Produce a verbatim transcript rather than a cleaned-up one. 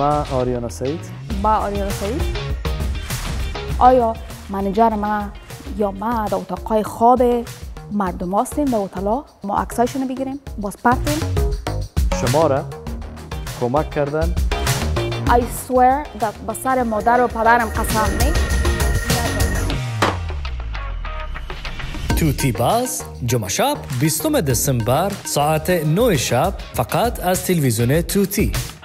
ما آریانا سعید. با آریانا سعید. آیا منیجر ما یا ما در اتاقای خواب مردم هستیم در اتالا ما عکسایشون بگیریم باز پرتیم. شما را کمک کردن. I swear that به سر مادر و پدرم قسم می. توتی باز جمعه شب بیستم دسامبر ساعت نه شب فقط از تلویزیون توتی.